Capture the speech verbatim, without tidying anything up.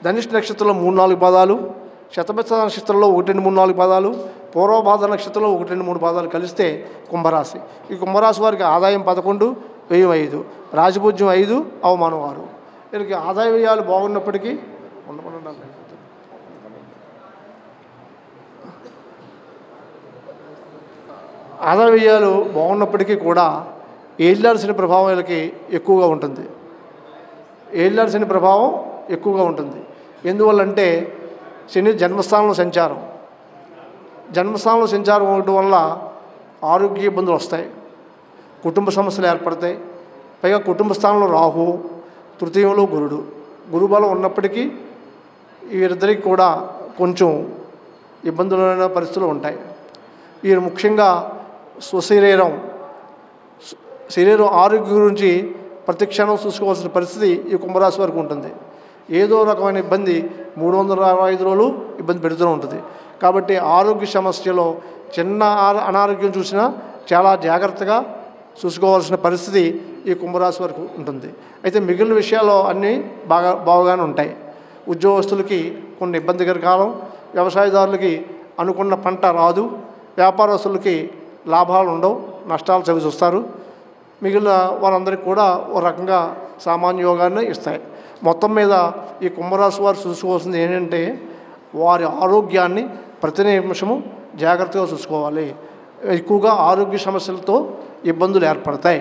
ధనిష్ట నక్షత్రంలో మూడు నాలుగు పాదాలు, శతభిష నక్షత్రంలో ఒకటి రెండు మూడు నాలుగు పాదాలు, పూర్వభాద నక్షత్రంలో ఒకటి రెండు మూడు పాదాలు కలిస్తే కుంభరాశి. ఈ కుంభరాశి వారికి ఆదాయం పదకొండు, వ్యయం ఐదు, రాజపూజ్యం ఐదు, అవమానం ఆరు. వీరికి ఆదాయ వ్యయాలు బాగున్నప్పటికీ ఆదాయ వ్యయాలు బాగున్నప్పటికీ కూడా ఏలినాటి శని ప్రభావం వీళ్ళకి ఎక్కువగా ఉంటుంది. ఏలినాటి శని ప్రభావం ఎక్కువగా ఉంటుంది. ఎందువల్లంటే శని జన్మస్థానంలో సంచారం జన్మస్థానంలో సంచారం ఉండటం వల్ల ఆరోగ్య ఇబ్బందులు వస్తాయి, కుటుంబ సమస్యలు ఏర్పడతాయి. పైగా కుటుంబ స్థానంలో రాహు, తృతీయంలో గురుడు, గురుబలం ఉన్నప్పటికీ వీరిద్దరికి కూడా కొంచెం ఇబ్బందులైన పరిస్థితులు ఉంటాయి. వీరు ముఖ్యంగా స్వశరీరం శరీరం ఆరోగ్యం గురించి ప్రతి క్షణం చూసుకోవాల్సిన పరిస్థితి ఈ కుంభరాశి వరకు ఉంటుంది. ఏదో రకమైన ఇబ్బంది మూడు వందల అరవై ఐదు రోజులు ఇబ్బంది పెడుతూ ఉంటుంది. కాబట్టి ఆరోగ్య సమస్యలో చిన్న అనారోగ్యం చూసినా చాలా జాగ్రత్తగా చూసుకోవాల్సిన పరిస్థితి ఈ కుంభరాశి వరకు ఉంటుంది. అయితే మిగిలిన విషయాల్లో అన్నీ బాగా బాగానే ఉంటాయి. ఉద్యోగస్తులకి కొన్ని ఇబ్బందికర కాలం, వ్యవసాయదారులకి అనుకున్న పంట రాదు, వ్యాపారస్తులకి లాభాలు ఉండవు, నష్టాలు చవి చూస్తారు. మిగిలిన వారందరికీ కూడా ఒక రకంగా సామాన్య యోగాన్ని ఇస్తాయి. మొత్తం మీద ఈ కుంభరాశి వారు చూసుకోవాల్సింది ఏంటంటే వారి ఆరోగ్యాన్ని ప్రతి నిమిషము జాగ్రత్తగా చూసుకోవాలి. ఎక్కువగా ఆరోగ్య సమస్యలతో ఇబ్బందులు ఏర్పడతాయి.